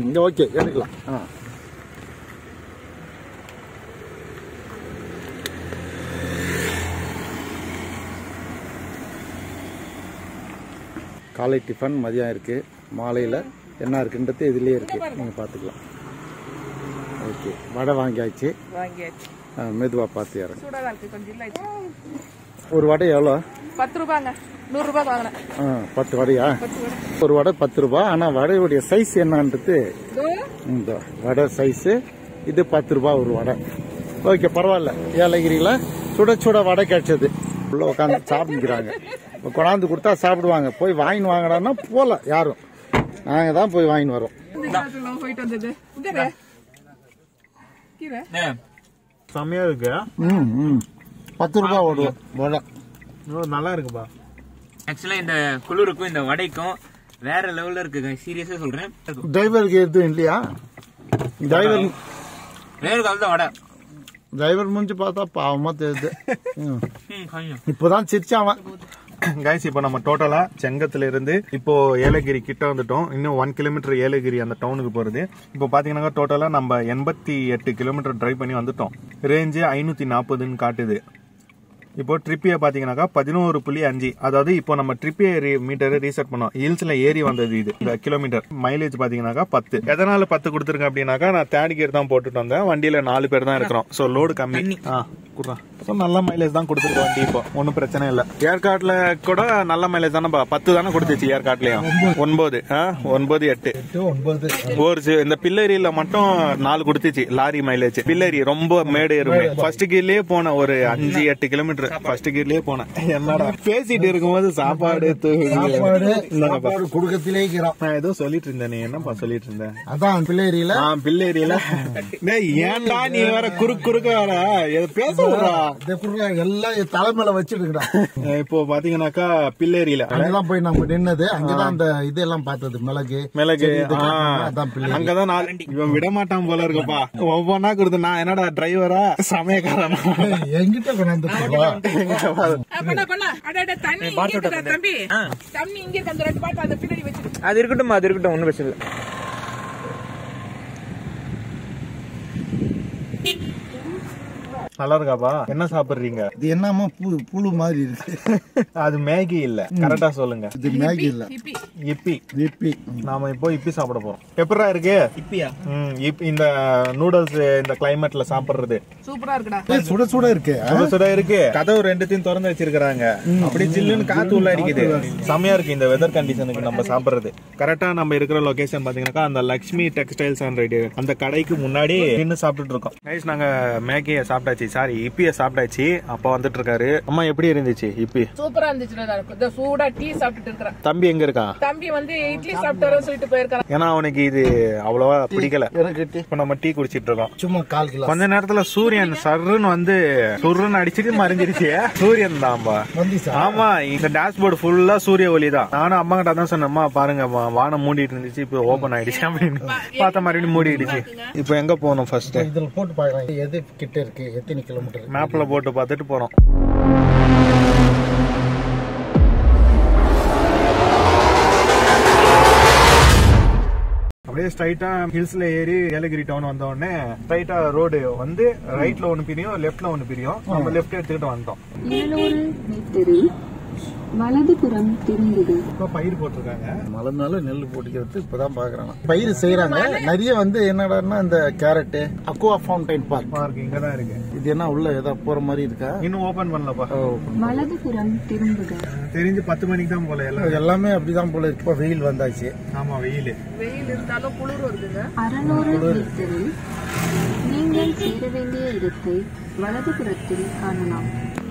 இங்க ஓகே எடுக்கலாம். காலை டிஃபன் மதியம் இருக்கு, மாலையில் என்ன இருக்குன்றது இதுலயே இருக்கு, நீங்க பாத்துக்கலாம். ஓகே, வடை வாங்கியாச்சு. மெதுவா பார்த்து இறங்க. ஒரு வடை எவ்வளோ? 10 ரூபாங்க. 100 ரூபாய் வாங்கினேன். 10 வடையா? ஒரு வடை 10 ரூபாய். ஆனா வடையுடைய சைஸ் என்னன்றது, இந்த வடை சைஸ் இது 10 ரூபாய் ஒரு வடை. ஓகே, பரவாயில்ல. ஏலகிரியில சுட சுட வடை கிடைச்சது. உள்ள உட்காந்து சாப்பிடுறாங்க. கொண்டாந்து கொடுத்தா சாப்பிடுவாங்க. போய் வாங்கி வாங்கடான்னா போல யாரும், நாங்க தான் போய் வாங்கின்னு வரோம். செம்மையா இருக்கு. 10 ரூபாய் ஒரு வடை. நல்லா இருக்குப்பா. ஆக்சுவலா இந்த குளிருக்கும் இந்த வடைக்கும் வேற லெவல்ல இருக்குங்க. சீரியஸா சொல்றேன். டிரைவருக்கு எதுவும் இல்லையா? டிரைவர் வேற காலத்துல வடை. டிரைவர் முடிஞ்சு பார்த்தா பாவமா தெரியுது. இப்பதான் சிரிச்சாவன். கைஸ், இப்போ நம்ம டோட்டலா செங்கத்துல இருந்து இப்போ ஏலகிரி கிட்ட வந்துட்டோம். இன்னும் 1 கிலோமீட்டர் ஏலகிரி அந்த டவுனுக்கு போறது. இப்போ பாத்தீங்கன்னா டோட்டலா நம்ம 88 கிலோமீட்டர் டிரைவ் பண்ணி வந்துட்டோம். ரேஞ்சு 540ன்னு காட்டுது. இப்போ ட்ரிப்பியை பாத்தீங்கன்னாக்கா 11.5. அதாவது இப்போ நம்ம ட்ரிப்பே மீட்டரை ரீசெட் பண்ணோம். ஹில்ஸ்ல ஏறி வந்தது இது. இந்த கிலோமீட்டர் மைலேஜ் பாத்தீங்கன்னாக்கா 10. எதனால 10 கொடுத்துருக்கேன் அப்படின்னாக்கா, நான் தேர்ட் கியர் தான் போட்டுட்டு வந்தேன். வண்டியில 4 பேர் தான் இருக்கிறோம். சோ லோடு கம்மி. நல்ல மைலேஜ் தான் கொடுத்துருக்கு வண்டி. இப்போ ஒன்னும் பிரச்சனை இல்ல. ஏற்காட்ல கூட நல்ல மைலேஜ் தானே 10 தானே கொடுத்துச்சு. ஏற்காட்லயும் 9, 9, 8. ஒரு இந்த பில்லரியில மட்டும் 4 கொடுத்துச்சு லாரி மைலேஜ். பில்லரி ரொம்ப மேடு ஏறுமே. ஃபர்ஸ்ட் கியர்லயே போன ஒரு 5-8 கிலோமீட்டர் ஃபர்ஸ்ட் கியர்லயே போனேன். என்னடா பேசிட்டு இருக்கும்போது சாப்பாடு குடுக்கத்திலே நான் ஏதோ சொல்லிட்டு இருந்தேன். நீ என்னப்பா சொல்லிட்டு இருந்தேன்? அதான் பிள்ளேரியில ஏன்டா நீ வேற குறுக்க வேற பேச எல்லாம் தலைமையில வச்சிருக்கா. இப்போ பாத்தீங்கன்னாக்கா பிள்ளேரியில அங்கதான் போய் நம்ம நின்னது. அங்கதான் அந்த இதெல்லாம் பார்த்தது. மிளகு அங்கதான் இவன் விட மாட்டான் போல இருக்கப்பா. ஒவ்வொன்னா கொடுத்து நான் என்னடா டிரைவரா சமயக்காரன் எங்கிட்ட கொண்டாந்து அது இருக்கட்டும், அது இருக்கட்டும், ஒன்னும் பிரச்சனை இல்லை. நல்லா இருக்காப்பா. என்ன சாப்பிடுறீங்க? இது என்னமா புழு மாதிரி இருக்கு. அது மேகி இல்ல, கரெக்டா சொல்லுங்க. இது மேகி இல்ல, இப்பி. நாம இப்போ இப்பி சாப்பிட போறோம். எப்படா இருக்கு இப்பியா? இந்த நூடுல்ஸ் இந்த கிளைமேட்ல சாப்பிடுறது சூப்பரா இருக்குடா. சுட சுட இருக்கு. சுட இருக்கு. கதவு 2த்தையும் திறந்து வச்சிருக்காங்க. அப்படி ஜில்லுன்னு காத்து உள்ள அடிக்குது. செமையா இருக்கு இந்த வெதர் கண்டிஷனுக்கு நம்ம சாப்பிடுறது. கரெக்டா நம்ம இருக்கிற லொகேஷன் பாத்தீங்கன்னா அந்த லக்ஷ்மி டெக்ஸ்டைல்ஸ் அண்ட் ரெடி அந்த கடைக்கு முன்னாடி நின்று சாப்பிட்டுட்டு இருக்கோம். கைஸ், நாங்க மேகியை சாப்பிட்டாச்சு. சாரி, இப்பிய சாப்பிட்டாச்சு. அப்பா வந்துட்டு இருக்காரு. அம்மா எப்படி இருந்துச்சு இப்பி? சூப்பரா இருந்துச்சு. சூடா டீ சாப்பிட்டுட்டு இருக்கறேன். தம்பி எங்க இருக்கான்? தம்பி வந்து இட்லி சாப்பிட்டாருன்னு சொல்லிட்டு போயிருக்கான். ஏன்னா அவனுக்கு இது அவ்வளவா பிடிக்கல. இப்ப நம்ம டீ குடிச்சிட்டு இருக்கோம். சும்மா 1/4 கிலோ. கொஞ்ச நேரத்துல சூரியன் சர்ன்னு வந்து சுருன்னு அடிச்சிட்டு மறைஞ்சிருச்சு. சூரியன் தான்பா. ஆமா, இந்த டேஷ்போர்டு ஃபுல்லா சூரிய ஒளி தான். நானும் அம்மா கிட்ட தான் சொன்னேம்மா, பாருங்க வானம் மூடிட்டு இருந்துச்சு, இப்ப ஓபன் ஆயிடுச்சு அப்படின்னு பார்த்த மறுபடியும் மூடிடுச்சு. இப்ப எங்க போகணும்? ஃபர்ஸ்ட் இதுல போட்டு பாக்கலாம் எது கிட்ட இருக்கு, எத்தனை கிலோமீட்டர் மேப்ல போட்டு பார்த்துட்டு போறோம். அப்படியே ஸ்ட்ரைட்டா ஹில்ஸ்ல ஏறி ஏலகிரி டவுன் வந்த உடனே ஸ்ட்ரைட்டா ரோடு வந்து ரைட்ல ஒன்னு பிரியும், லெப்ட்ல ஒன்னு பிரியும். நம்ம லெப்ட் எடுத்துக்கிட்டு வந்தோம். வலதுபுறம் திரும்புக. இப்ப பயிர் போட்டிருக்காங்க. மழைனால நெல் போட்டுக்கிறது இப்பதான் பாக்குறாங்க. பயிர் செய்யறாங்க. நிறைய வந்து என்னடான்னா இந்த கேரட், அக்வா ஃபவுண்டைன் பார்க் இங்கதான் இருக்கு. இது என்ன உள்ள ஏதாவது போற மாதிரி இருக்கா? இன்னும் ஓபன் பண்ணலப்பா. வலதுபுறம் திரும்புக. தெரிஞ்சு 10 மணிக்கு தான் போல. எல்லாமே அப்படிதான் போல. இப்ப வெயில் வந்தாச்சு. ஆமா, வெயில் இருந்தாலும் குளிர் வருதுங்க. 600 மீட்டரில் நீங்கள் சேர வேண்டிய இடத்தை வலதுபுறத்தில் காணலாம்.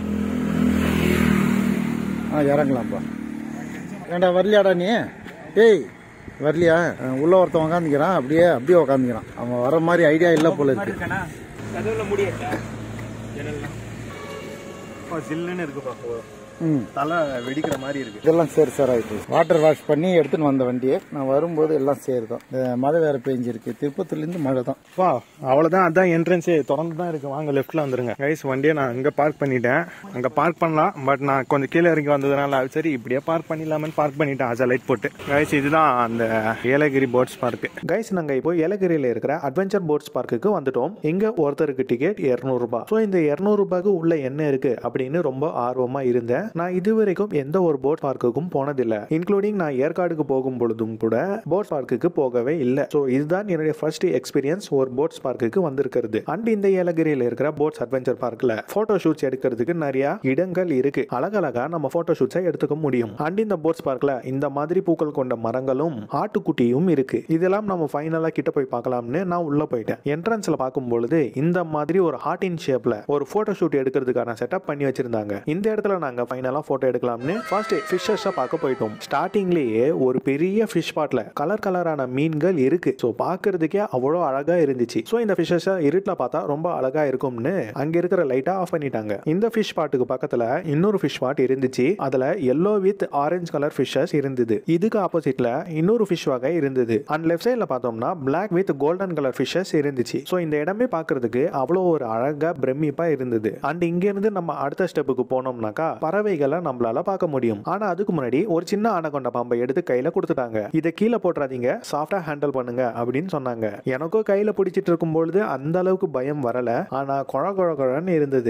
இறங்கலாம்ப்பா. ஏண்டா வரலையாடா நீ? ஏய் வரலையா? உள்ள ஒருத்தன் உக்காந்துக்கிறான். அப்படியே உக்காந்துக்கிறான். அவன் வர மாதிரி ஐடியா இல்ல போல இருக்கு. ஜில்லுன்னு இருக்குப்பா. தலை வெடிக்கிற மாதிரி இருக்கு. இதெல்லாம் சேர் சார் ஆயிட்டு வாட்டர் வாஷ் பண்ணி எடுத்துன்னு வந்த வண்டியை நான் வரும்போது எல்லாம் சேருதான். மழை வேற பெஞ்சிருக்கு, திருப்பத்துல இருந்து மழை தான். வா அவ்வளவுதான், அதான் என்ட்ரன்ஸே திறந்து தான் இருக்கு. வாங்க லெஃப்ட்ல வந்துருங்க கைஸ். வண்டியை நான் அங்க பார்க் பண்ணிட்டேன், அங்க பார்க் பண்ணலாம். பட் நான் கொஞ்சம் கீழே இறங்கி வந்ததுனால சரி இப்படியே பார்க் பண்ணிடலாமனு பார்க் பண்ணிட்டேன் ஆஜா லைட் போட்டு. கைஸ் இதுதான் அந்த ஏலகிரி போட்ஸ் பார்க். கைஸ் நாங்க இப்போ ஏலகிரியில இருக்கிற அட்வென்ச்சர் போட்ஸ் பார்க்குக்கு வந்துட்டோம். இங்க ஒருத்தருக்கு டிக்கெட் 200 ரூபாய். ஸோ இந்த 200 ரூபாய்க்கு உள்ள என்ன இருக்கு அப்படின்னு ரொம்ப ஆர்வமா இருந்தேன். நான் இதுவரைக்கும் எந்த ஒரு போட் பார்க்குக்கும் போனதில்லை, இன்க்ளூடிங் நான் ஏற்காடுக்கு போகும் பொழுதும் கூட போட்ஸ் பார்க்குக்கு போகவே இல்லை. ஸோ இதுதான் என்னுடைய ஃபர்ஸ்ட் எக்ஸ்பீரியன்ஸ் ஒரு போட்ஸ் பார்க்குக்கு வந்திருக்கிறது. அண்ட் இந்த ஏலகிரியில இருக்கிற போட்ஸ் அட்வென்ச்சர் பார்க்ல போட்டோ ஷூட்ஸ் எடுக்கிறதுக்கு நிறைய இடங்கள் இருக்கு. அழகழகா நம்ம போட்டோ ஷூட்ஸை எடுத்துக்க முடியும். அண்ட் இந்த போட்ஸ் பார்க்ல இந்த மாதிரி பூக்கள் கொண்ட மரங்களும் ஆட்டுக்குட்டியும் இருக்கு. இதெல்லாம் நம்ம ஃபைனலா கிட்ட போய் பார்க்கலாம்னு நான் உள்ள போயிட்டேன். என்ட்ரன்ஸ்ல பார்க்கும் பொழுது இந்த மாதிரி ஒரு ஹார்டின் ஷேப்ல ஒரு போட்டோ ஷூட் எடுக்கிறதுக்கான செட்டப் பண்ணி வச்சிருந்தாங்க. இந்த இடத்துல நாங்க ஃபைனலா போட்டோ எடுக்கலாம்னு ஃபர்ஸ்ட் ஃபிஷர்ஸை பார்க்க போயிட்டோம். ஸ்டார்டிங்லேயே ஒரு பெரிய ஃபிஷ் பாட்ல கலர் கலரான மீன்கள் இருக்கு. ஸோ பார்க்கறதுக்கே அவ்வளோ அழகா இருந்துச்சு. ஸோ இந்த ஃபிஷர்ஸை இருட்டில் பார்த்தா ரொம்ப அழகா இருக்கும்னு அங்க இருக்கிற லைட்டா ஆஃப் பண்ணிட்டாங்க. இந்த ஃபிஷ் பாட்டுக்கு பக்கத்துல இன்னொரு ஃபிஷ் பாட் இருந்துச்சு. அதுல yellow with orange colour fishes இருந்தது. இதுக்கு ஆப்போசிட்ல இன்னொரு ஃபிஷ் வகை இருந்தது. அண்ட் லெஃப்ட் சைட்ல பார்த்தோம்னா black with golden colour fishes இருந்துச்சு. ஸோ இந்த இடமே பார்க்கறதுக்கு அவ்வளோ ஒரு அழகா பிரமிப்பா இருந்தது. அண்ட் இங்க இருந்து நம்ம அடுத்த ஸ்டெப்புக்கு போனோம்னாக்கா பறவைகளை நம்மளால பார்க்க முடியும். ஆனா அதுக்கு முன்னாடி ஒரு சின்ன அனகொண்ட பாம்பை எடுத்து கையில கொடுத்துட்டாங்க. இதை கீழே போட்டுறாதீங்க, சாஃப்டா ஹேண்டில் பண்ணுங்க அப்படின்னு சொன்னாங்க. எனக்கும் கையில பிடிச்சிட்டு இருக்கும் பொழுது அந்த அளவுக்கு பயம் வரல, ஆனா குழ குழன்னு இருந்தது.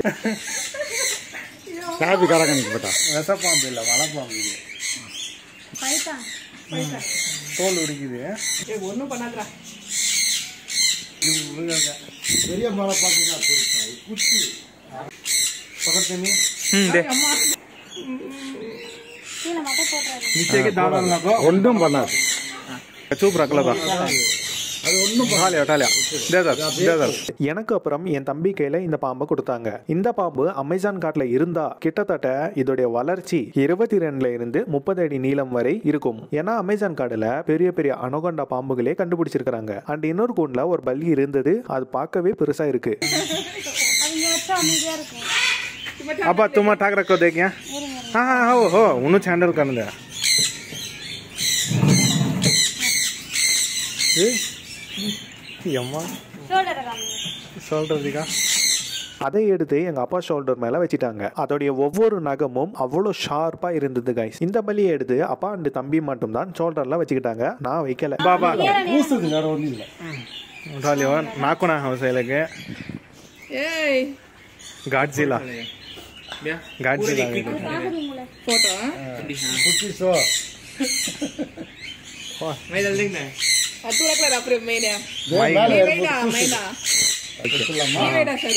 காபி கரகணிக்கு போட்டா விஷப்பாம்பு இல்ல, வளப்பாம்பு. தோல் உடிக்குது. ஒன்னும் பண்ணாதா பெரிய மழை பார்த்துதான் குச்சி பக்கத்து ஒன்றும் பண்ணாது. சூப்பர் அக்கலதான். எனக்கு அப்புறம் என் தம்பி கையில இந்த பாம்பை கொடுத்தாங்க. இந்த பாம்பு அமேசான் காட்டுல இருந்தா கிட்டத்தட்ட இதோடைய வளர்ச்சி 22 இருந்து 30 அடி நீளம் வரை இருக்கும். ஏன்னா அமேசான் காடுல பெரிய பெரிய அனகொண்டா பாம்புகளே கண்டுபிடிச்சிருக்காங்க. அண்ட் இன்னொரு கூண்டுல ஒரு பல்லி இருந்தது, அது பார்க்கவே பெருசா இருக்கு. அப்பா तुम ठाक रखो देखिए। हाँ हाँ हो उन्होंने हैंडल करने दे। ஷோல்டர் இருக்கா? அதை எடுத்து எங்க அப்பா ஷோல்டர் மேல வச்சிட்டாங்க. அதோடைய ஒவ்வொரு நகமும் அவ்வளவு ஷார்ப்பா இருந்தது கைஸ். இந்த பலியை எடுத்து அப்பா அண்ட் தம்பி மட்டும் தான் ஷோல்டர்ல வச்சுக்கிட்டாங்க, நான் வைக்கல. பாபா நாக்கு நான் ஹவுஸ்லக்கு गाडजिला गाडजिला फोटो कुछ सो मैं जल्दी देखना अतु रखला अपरे मेने मैना मैना मैना सर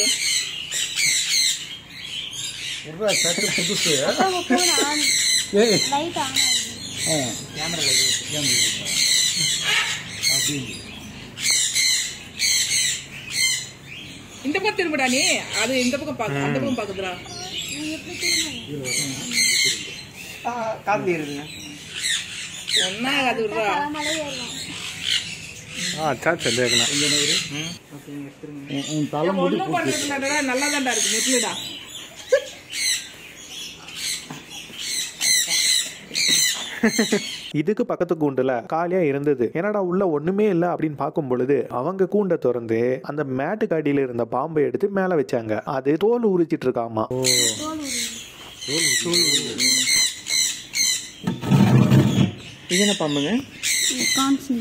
पूरा सेट पुदुसु वो फोन ऑन लाइट ऑन है कैमरा लगे अभी இந்த பக்கம் திரும்படா நீ, அது இந்த பக்கம் பாக்க, அந்த பக்கம் பாக்குதுடா. நீ எப்படி திரும்ப காதுல இருக்குங்க ஒண்ணா அது விடுறா. மலை ஏறலாம். अच्छा अच्छा देखना तलम ஒண்ணும் பண்றதுலடா நல்லா தான்டா இருக்கு நெட்லடா. இதுக்கு பக்கத்து கூண்டுல காலியா இருந்தது. என்னடா உள்ள ஒண்ணுமே இல்ல அப்படின்னு பார்க்கும் பொழுது அவங்க கூண்டை திறந்து அந்த மேட்டுக்கு அடியில இருந்த பாம்பை எடுத்து மேல வச்சாங்க. அது தோல் உரிச்சிட்டு இருக்காமா. இது என்ன பாம்புங்க? கான்சி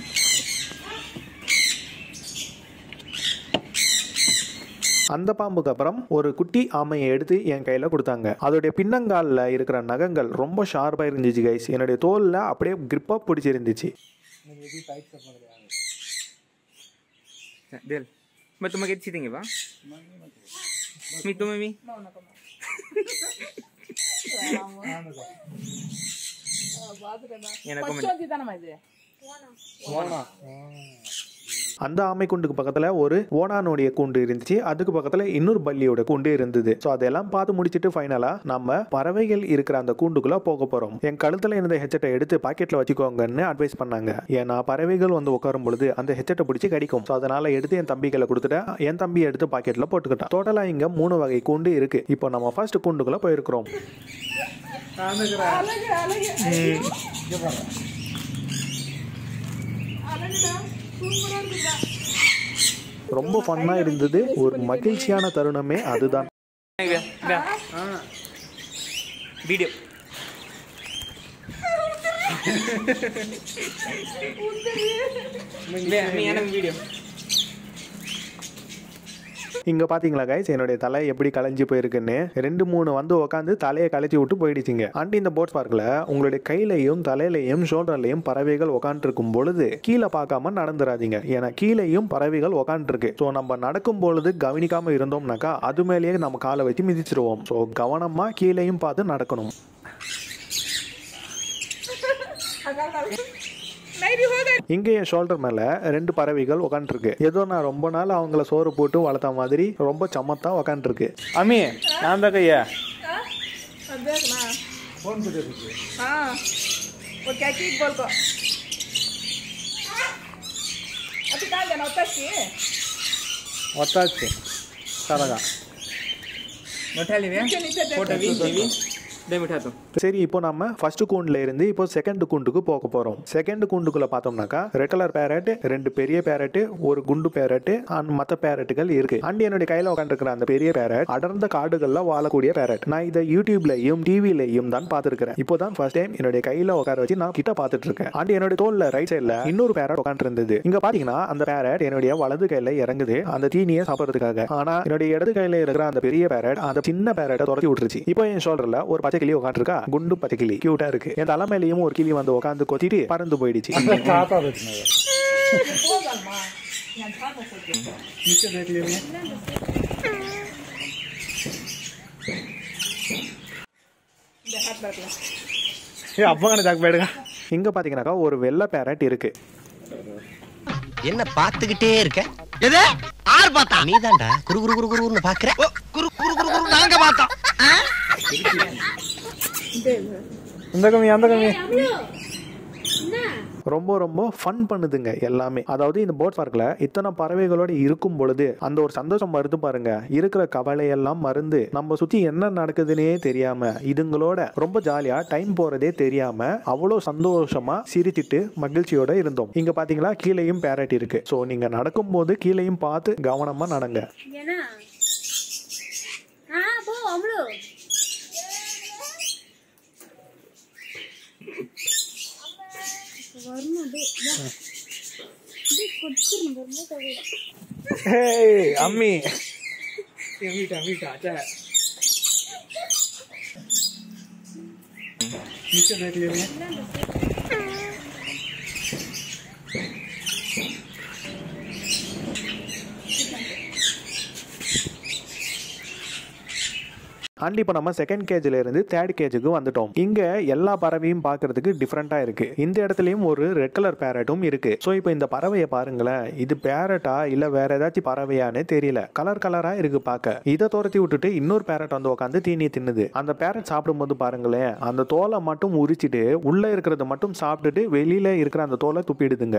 அந்த பாம்புக்கு அப்புறம் ஒரு குட்டி ஆமையை எடுத்து என் கையில கொடுத்தாங்க. அதோடைய பின்னங்கால்ல இருக்கிற நகங்கள் ரொம்ப ஷார்ப்பா இருந்துச்சு கைஸ். என்னுடைய தோல்ல அப்படியே கிரிப்பா பிடிச்சிருந்துச்சு. देल मैं तुम्हें कितनी देंगे बा मी तुम्हें मी எனக்கு பச்சோந்தி தானே இது போனா அந்த ஆமை கூண்டுக்கு பக்கத்துல ஒரு ஓனானுடைய கூண்டு இருந்துச்சு. அதுக்கு பக்கத்துல இன்னொரு பல்லியோட கூண்டு இருந்தது. ஸோ அதெல்லாம் பார்த்து முடிச்சுட்டு ஃபைனலா நம்ம பறவைகள் இருக்கிற அந்த கூண்டுக்குள்ள போக போறோம். என் கழுத்துல இருந்த ஹெட்செட்டை எடுத்து பாக்கெட்ல வச்சுக்கோங்கன்னு அட்வைஸ் பண்ணாங்க. ஏன்னா பறவைகள் வந்து உட்காரும் பொழுது அந்த ஹெட்செட்டை பிடிச்சி கடிக்கும். ஸோ அதனால எடுத்து என் தம்பிகளை கொடுத்துட்டேன். என் தம்பி எடுத்து பாக்கெட்ல போட்டுக்கிட்டான். டோட்டலா இங்க 3 வகை கூண்டு இருக்கு. இப்போ நம்ம ஃபர்ஸ்ட் கூண்டுக்குள்ள போயிருக்கிறோம். அழகு அழகு ஐயோ. அழகுடா சூப்பரா இருக்குடா. ரொம்ப ஃபன்னா இருந்தது. ஒரு மகிழ்ச்சியான தருணமே அதுதான். வீடியோ வீடியோ இங்க பாத்தீங்களா கைஸ், என்னுடைய தலை எப்படி கலைஞ்சு போயிருக்குன்னு. 2-3 வந்து உட்காந்து தலையை கலைச்சி விட்டு போயிடுச்சிங்க. அண்ட் இந்த போட்ஸ் பார்க்ல உங்களுடைய கையிலையும் தலையிலையும் ஷோல்டர்லையும் பறவைகள் உட்காந்து இருக்கும் பொழுது கீழே பார்க்காம நடந்துடாதீங்க. ஏன்னா கீழேயும் பறவைகள் உட்காந்து இருக்கு. ஸோ நம்ம நடக்கும் பொழுது கவனிக்காம இருந்தோம்னாக்கா அது மேலேயே நம்ம காலை வச்சு மிதிச்சிருவோம். ஸோ கவனமா கீழேயும் பார்த்து நடக்கணும். இங்க என் ஷோல்டர் மேல 2 பறவைகள் உட்காந்துருக்கு. ஏதோ நான் ரொம்ப நாள் அவங்கள சோறு போட்டு வளர்த்த மாதிரி ரொம்ப சமத்தா உட்காந்துருக்கு. அம்மி நான் தான் கையா ஒத்தாச்சு சரகா சரி, இப்போ நம்ம ஃபர்ஸ்ட் கூண்டுல இருந்து இப்போ செகண்ட் கூண்டுக்கு போக போறோம். செகண்ட் கூண்டுக்குள்ள பார்த்தோம்னாக்கா ரெட் கலர் பேரட், 2 பெரிய பேரட், ஒரு குண்டு பேரட் அண்ட் மற்ற பேரட்டுகள் இருக்கு. அண்ட் என்னுடைய கையில உட்காந்துருக்கிற அந்த பெரிய பேரட் அடர்ந்த காடுகள்ல வாழக்கூடிய பேரட். நான் இதை யூடியூப்லயும் டிவிலையும் தான் பார்த்திருக்கிறேன். இப்போதான் ஃபர்ஸ்ட் டைம் என்னுடைய கையில உட்கார வச்சு நான் கிட்ட பார்த்துட்டு இருக்கேன். அண்ட் என்னுடைய தோல்ல ரைட் சைட்ல இன்னொரு பேரட் உட்காந்து இருந்தது. இங்க பாத்தீங்கன்னா அந்த பேரட் என்னுடைய வலது கையில இறங்குது அந்த தீனியை சாப்பிடுறதுக்காக. ஆனா என்னுடைய இடது கையில இருக்கிற அந்த பெரிய பேரட் அந்த சின்ன பேரட்டை துரத்தி விட்டுருச்சு. இப்போ என் ஷோல்டர்ல ஒரு பச்சை கிளி உட்காந்துருக்கா, குண்டு பச்சை கிளி கியூட்டா இருக்கு. என் தலைமையிலையும் ஒரு கிளி வந்து உட்காந்து கொத்திட்டு பறந்து போயிடுச்சு. இங்க பாத்தீங்கன்னாக்கா ஒரு வெள்ளை பேரட் இருக்கு. என்ன பாத்துக்கிட்டே இருக்க? எது ஆறு பார்த்தா? நீதான்டா குரு குரு குரு குருன்னு பாக்குற. குரு குரு குரு குரு நாங்க பார்த்தோம். இந்த கம்மி அந்த கம்மி ரொம்ப ரொம்ப ஃபன் பண்ணுதுங்க எல்லாமே. அதாவது இந்த போட் பார்க்ல இத்தனை பறவைகளோட இருக்கும் பொழுது அந்த ஒரு சந்தோஷம் வருது பாருங்க. இருக்கிற கவலையெல்லாம் மறந்து நம்ம சுத்தி என்ன நடக்குதுன்னே தெரியாம இதுங்களோட ரொம்ப ஜாலியா டைம் போறதே தெரியாம அவ்வளோ சந்தோஷமா சிரிச்சிட்டு மகிழ்ச்சியோட இருந்தோம். இங்க பாத்தீங்களா கீழேயும் பேரட் இருக்கு. ஸோ நீங்க நடக்கும் போது கீழேயும் பார்த்து கவனமா நடங்க. அம்மி அண்ட் இப்போ நம்ம செகண்ட் கேஜ்ல இருந்து தேர்ட் கேஜுக்கு வந்துட்டோம். இங்க எல்லா பறவையும் பார்க்கிறதுக்கு டிஃப்ரெண்டா இருக்கு. இந்த இடத்துலயும் ஒரு ரெட் கலர் பேரட்டும் இருக்கு. ஸோ இப்போ இந்த பறவையை பாருங்களேன். இது பேரட்டா இல்ல வேற ஏதாச்சும் பறவையானே தெரியல. கலர் கலரா இருக்கு பார்க்க. இதை துரத்தி விட்டுட்டு இன்னொரு பேரட் வந்து உட்காந்து தீனி தின்னுது. அந்த பேரட் சாப்பிடும் போது பாருங்களேன், அந்த தோலை மட்டும் உரிச்சிட்டு உள்ள இருக்கிறத மட்டும் சாப்பிட்டுட்டு வெளியில இருக்கிற அந்த தோலை துப்பிடுதுங்க.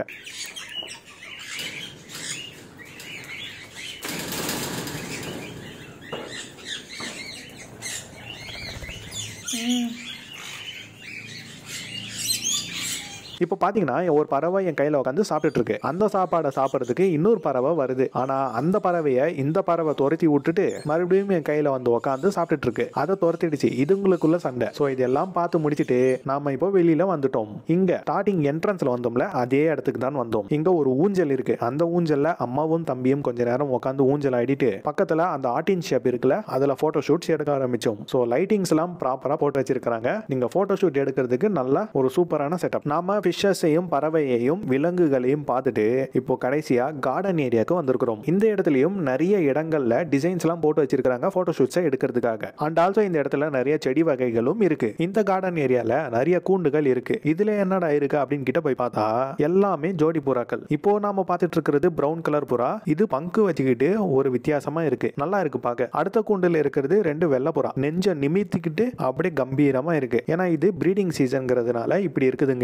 இப்போ பாத்தீங்கன்னா ஒரு பறவை என் கையில உட்காந்து சாப்பிட்டுட்டு இருக்கு. அந்த சாப்பாடை சாப்பிட்றதுக்கு இன்னொரு பறவை வருது. ஆனா அந்த பறவையை இந்த பறவை துரத்தி விட்டுட்டு மறுபடியும் என் கையில வந்து உட்காந்து சாப்பிட்டுட்டு இருக்கு. அதை துரத்திடுச்சு. இதுங்களுக்குள்ள சண்டை. ஸோ இதெல்லாம் பார்த்து முடிச்சுட்டு நாம இப்போ வெளியில வந்துட்டோம். இங்க ஸ்டார்டிங் என்ட்ரன்ஸ்ல வந்தோம்ல அதே இடத்துக்கு தான் வந்தோம். இங்க ஒரு ஊஞ்சல் இருக்கு. அந்த ஊஞ்சல்ல அம்மாவும் தம்பியும் கொஞ்ச நேரம் உட்காந்து ஊஞ்சல் ஆடிட்டு பக்கத்துல அந்த ஆர்டின் ஷேப் இருக்குல்ல அதுல போட்டோ ஷூட்ஸ் எடுக்க ஆரம்பிச்சோம். ஸோ லைட்டிங்ஸ் எல்லாம் ப்ராப்பரா போட்டு வச்சிருக்காங்க. நீங்க போட்டோ ஷூட் எடுக்கிறதுக்கு நல்ல ஒரு சூப்பரான செட்டப். நாம ஃபிஷஸையும் பறவையையும் விலங்குகளையும் பார்த்துட்டு இப்போ கடைசியா கார்டன் ஏரியாவுக்கு வந்திருக்கிறோம். இந்த இடத்துலயும் நிறைய இடங்கள்ல டிசைன்ஸ் எல்லாம் போட்டு வச்சிருக்காங்க போட்டோ ஷூட்ஸை எடுக்கிறதுக்காக. அண்ட் ஆல்சோ இந்த இடத்துல நிறைய செடி வகைகளும் இருக்கு. இந்த கார்டன் ஏரியால நிறைய கூண்டுகள் இருக்கு. இதுல என்னடா இருக்கு அப்படின்னு கிட்ட போய் பார்த்தா எல்லாமே ஜோடி புறாக்கள். இப்போ நாம பார்த்துட்டு இருக்கிறது பிரவுன் கலர் புறா. இது பங்கு வச்சுக்கிட்டு ஒரு வித்தியாசமா இருக்கு. நல்லா இருக்கு பார்க்க. அடுத்த கூண்டுல இருக்கிறது 2 வெள்ளை புறா. நெஞ்ச நிமித்திக்கிட்டு அப்படியே கம்பீரமா இருக்கு. ஏன்னா இது பிரீடிங் சீசன்ங்கிறதுனால இப்படி இருக்குதுங்க எல்லாமே.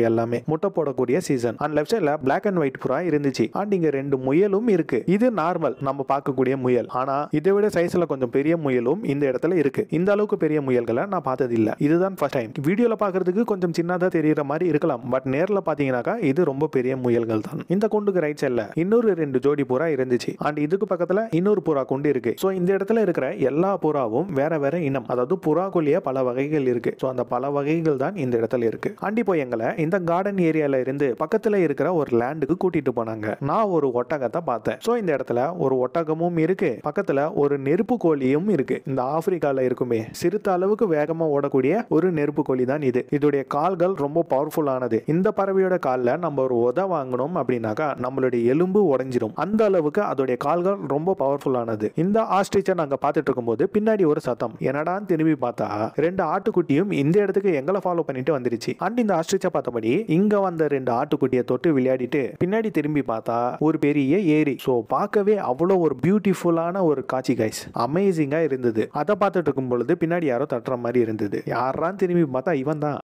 முட்டை போடக்கூடிய சீசன். அண்ட் லெஃப்ட் சைடுல பிளாக் அண்ட் ஒயிட் புறா இருந்துச்சு. அண்ட் இங்க 2 முயலும் இருக்கு. இது நார்மல் நம்ம பார்க்கக்கூடிய முயல். ஆனா இதை விட சைஸ்ல கொஞ்சம் பெரிய முயலும் இந்த இடத்துல இருக்கு. இந்த அளவுக்கு பெரிய முயல்களை நான் பார்த்தது இல்ல. இதுதான் ஃபர்ஸ்ட் டைம். வீடியோல பாக்குறதுக்கு கொஞ்சம் சின்னதா தெரியற மாதிரி இருக்கலாம். பட் நேர்ல பாத்தீங்கன்னாக்கா இது ரொம்ப பெரிய முயல்கள் தான். இந்த கூண்டுக்கு ரைட் சைடுல இன்னொரு 2 ஜோடி புறா இருந்துச்சு. அண்ட் இதுக்கு பக்கத்துல இன்னொரு புறா கூண்டு இருக்கு. சோ இந்த இடத்துல இருக்கிற எல்லா புறாவும் வேற வேற இனம். அதாவது புறாக்குள்ளேயே பல வகைகள் இருக்கு. சோ அந்த பல வகைகள் தான் இந்த இடத்துல இருக்கு. அண்ட் இப்போ எங்களை இந்த கார்டன் ஏரியால இருந்து பக்கத்துல இருக்கிற ஒரு லேண்டுக்கு கூட்டிட்டு போனாங்க. நான் ஒரு ஒட்டகத்தை பார்த்தேன். சோ இந்த இடத்துல ஒரு ஒட்டகமும் இருக்கு. பக்கத்துல ஒரு நெருப்பு கோழியும் இருக்கு. இந்த ஆப்பிரிக்கால இருக்குமே சிறுத்த அளவுக்கு வேகமா ஓடக்கூடிய ஒரு நெருப்பு கோழி தான் இது. இதோடைய கால்கள் ரொம்ப பவர்ஃபுல்லானது. இந்த பறவையோட கால்ல நம்ம ஒரு உத வாங்கணும் அப்படின்னாக்கா நம்மளுடைய எலும்பு உடைஞ்சிடும். அந்த அளவுக்கு அதோடைய கால்கள் ரொம்ப பவர்ஃபுல்லானது. இந்த ஆஸ்ட்ரிச்சை நாங்க பார்த்துட்டு இருக்கும்போது பின்னாடி ஒரு சத்தம். என்னடான்னு திரும்பி பார்த்தா 2 ஆட்டுக்குட்டியும் இந்த இடத்துக்கு எங்களை ஃபாலோ பண்ணிட்டு வந்துருச்சு. அண்ட் இந்த ஆஸ்ட்ரிச்சை பார்த்தபடி இங்க வந்த 2 ஆட்டுக்குட்டியை தொட்டு விளையாடிட்டு பின்னாடி திரும்பி பார்த்தா ஒரு பெரிய ஏரி. சோ பார்க்கவே அவ்வளவு ஒரு பியூட்டிஃபுல்லான ஒரு காட்சி கைஸ். அமேசிங்கா இருந்தது. அதை பார்த்துட்டு இருக்கும் பொழுது பின்னாடி யாரோ தட்டுற மாதிரி இருந்தது. யாரான்னு திரும்பி பார்த்தா இவன் தான்.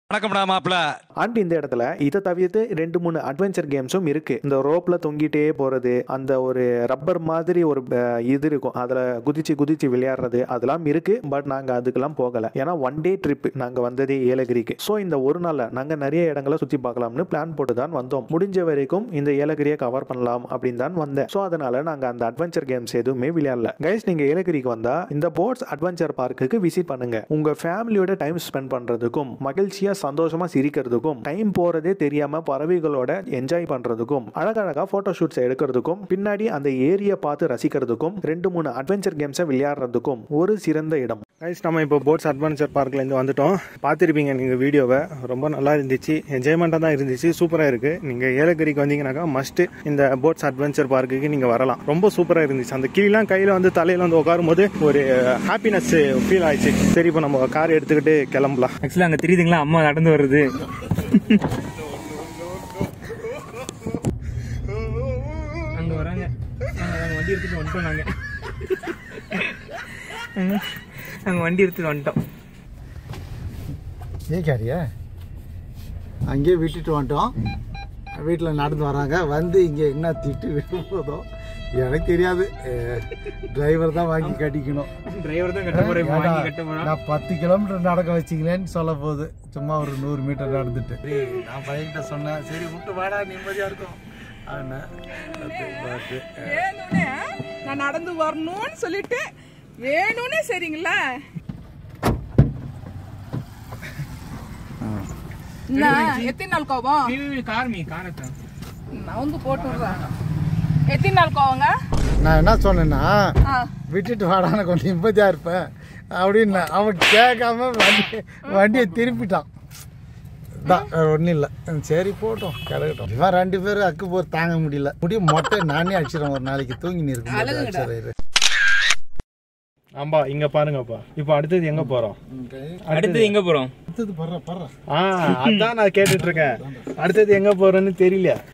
அண்ட் இந்த இடத்துல இதை தவிர்த்து 2-3 அட்வென்ச்சர் கேம்ஸும் இருக்கு. இந்த ரோப்ல தொங்கிட்டே போறது, அந்த ஒரு ரப்பர் மாதிரி ஒரு இது இருக்கும், அதுல குதிச்சு குதிச்சு விளையாடுறது அதெல்லாம் இருக்கு. பட் நாங்க அதுக்கெல்லாம் போகல. ஏன்னா 1 டே ட்ரிப் நாங்க வந்ததே ஏலகிரிக்கு. சோ இந்த ஒரு நாள்ல நாங்க நிறைய இடங்களை சுத்தி பார்க்கலாம்னு பிளான் போட்டு தான் வந்தோம். முடிஞ்ச வரைக்கும் இந்த ஏலகிரியை கவர் பண்ணலாம் அப்படின்னு தான் வந்தேன். சோ அதனால நாங்க அந்த அட்வென்ச்சர் கேம்ஸ் எதுவுமே விளையாடல. கைஸ் நீங்க ஏலகிரிக்கு வந்தா இந்த போட்ஸ் அட்வென்ச்சர் பார்க்குக்கு விசிட் பண்ணுங்க. உங்க ஃபேமிலியோட டைம் ஸ்பெண்ட் பண்றதுக்கும் மகிழ்ச்சியா சந்தோஷமா சிரிக்கிறதுக்கும் டைம் போறதே தெரியாம பறவைகளோட என்ஜாய் பண்றதுக்கும் அழகழகா போட்டோ ஷூட்ஸ் எடுக்கிறதுக்கும் பின்னாடி அந்த ஏரியா பார்த்து ரசிக்கிறதுக்கும் 2-3 அட்வென்ச்சர் கேம்ஸை விளையாடுறதுக்கும் ஒரு சிறந்த இடம். கைஸ் நம்ம இப்போ போட்ஸ் அட்வென்ச்சர் பார்க்ல இருந்து வந்துட்டோம். பார்த்துருப்பீங்க நீங்க வீடியோவை. ரொம்ப நல்லா இருந்துச்சு. என்ஜாய்மெண்டா தான் இருந்துச்சு. சூப்பரா இருக்கு. நீங்க ஏலகிரிக்கு வந்தீங்கன்னாக்கா மஸ்ட் இந்த போட்ஸ் அட்வென்ச்சர் பார்க்குக்கு நீங்க வரலாம். ரொம்ப சூப்பரா இருந்துச்சு. அந்த கீழெல்லாம் கையில வந்து தலையில வந்து உட்காரும் போது ஒரு ஹாப்பினஸ் ஃபீல் ஆயிடுச்சு. சரி இப்போ நம்ம கார் எடுத்துக்கிட்டு கிளம்பலாம். ஆக்சுவலா அங்க தெரியுதுங்களா அம்மா நடந்து வருது. அங்க வராங்க. வண்டி எடுத்துட்டு வந்துட்டோம். நாங்க வண்டி எடுத்துட்டு வந்துட்டோம். ஏக்காரியா அங்கேயே விட்டுட்டு வந்துட்டோம். வீட்டில் நடந்து வராங்க. வந்து இங்கே என்ன திட்டு விடும்போதோ எனக்கு தெரியாது. டிரைவர் தான் வாங்கி கட்டிக்கணும். டிரைவர் தான் கட்ட போறேன். நான் 10 கிலோமீட்டர் நடக்க வச்சிங்களேன்னு சொல்ல போகுது. சும்மா ஒரு 100 மீட்டர் நடந்துட்டு நான் பையன்கிட்ட சொன்னேன், சரி விட்டு வாடா நிம்மதியா இருக்கும். நான் நடந்து வரணும்னு சொல்லிட்டு வேணும்னே சரிங்களா எத்தனை நாள் கோவம் நான் வந்து போட்டு விடுறேன். எத்தனை நாள் கோவங்க? நான் என்ன சொன்னேன்னா விட்டுட்டு வாடான கொஞ்சம் நிம்மதியா இருப்பேன் அப்படின்னு. அவன் கேட்காம வண்டியை திருப்பிட்டான். ஒன்றும் இல்லை, சரி போட்டோம் கிடக்கட்டும். இவன் 2 பேரும் அக்கு போர் தாங்க முடியல. மொட்டை நானே அடிச்சிடும் ஒரு நாளைக்கு தூங்கி இருக்கு. ஆம்பா இங்க பாருங்கப்பா. இப்போ அடுத்தது எங்க போறோம்? அடுத்தது எங்க போறோம்? அடுத்தது பர்ற அதான் நான் கேட்டுட்டு இருக்கேன். அடுத்தது எங்க போறோன்னு தெரியல.